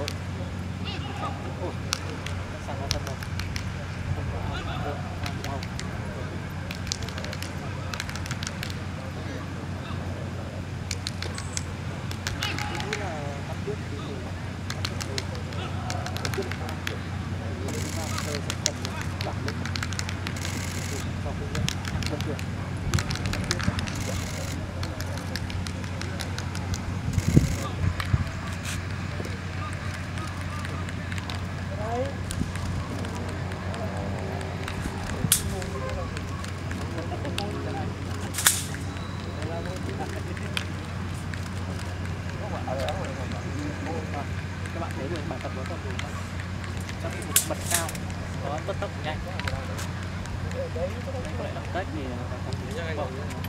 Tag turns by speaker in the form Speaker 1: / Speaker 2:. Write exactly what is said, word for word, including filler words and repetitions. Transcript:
Speaker 1: Ôi, sang nó thân rồi. Không có áo, áo, áo, áo. Tôi nghĩ là năm trước thì mình năm trước thì mình trước là kiểu mình vào chơi sẽ cần bản lĩnh sau khi ăn cơm được. Các bạn thấy được bài tập đó tập đủ không? Các cái bật cao, nó bật tốc nhanh. Đấy có lẽ động tác thì không thể bỏ.